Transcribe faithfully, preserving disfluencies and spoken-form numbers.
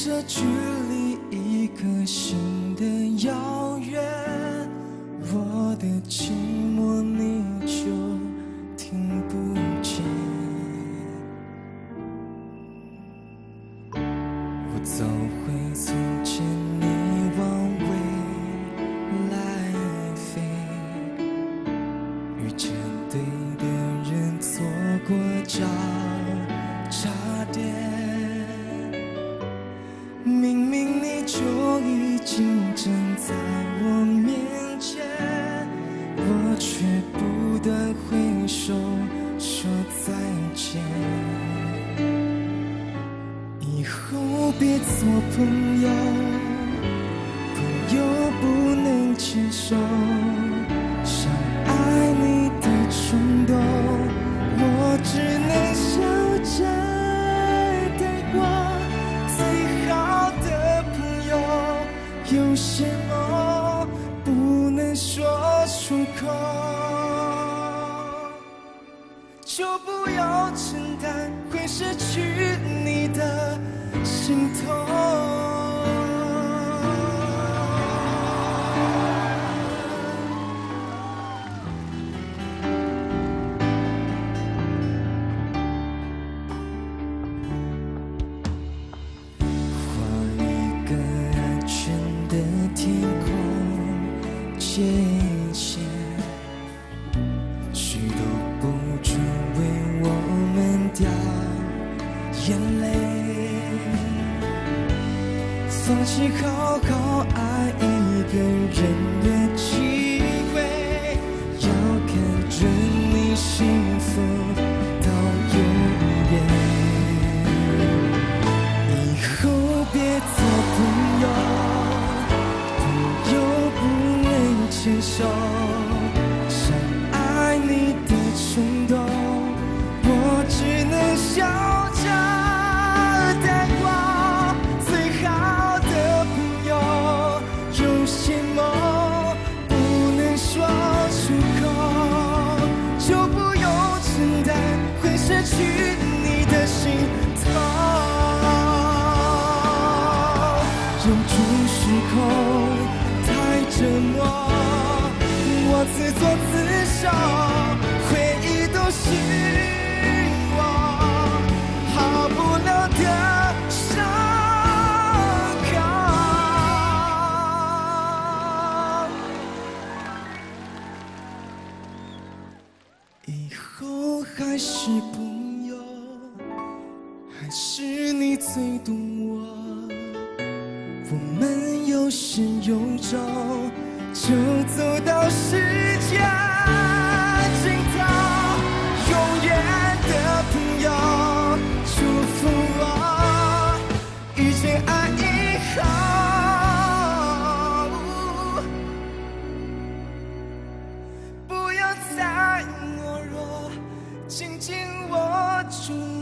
这距离一颗心的遥远，我的寂寞你就听不见。我走回从前，你往未来飞，遇见对的人，错过交叉点。明明你就已经站在我面前，我却不断挥手说再见。以后别做朋友，朋友不能牵手，想爱你的冲动，我只能笑着带过。最好的朋友，有些梦不能说出口，就不要承担会失去你的心痛。界限，谁都不准为我们掉眼泪。放弃好好爱一个人的机会，要看着你幸福到永远。以后别做朋友，牵手，想爱你的冲动，我只能笑着带过。最好的朋友，有些梦不能说出口，就不用承担会失去你的心痛。忍住失控，太折磨，我自作自受，回忆都是我好不了的伤口。以后还是朋友，还是你最懂我，我们有始有终，就走到世界尽头。永远的朋友，祝福我遇见爱以后，不要再懦弱，紧紧握住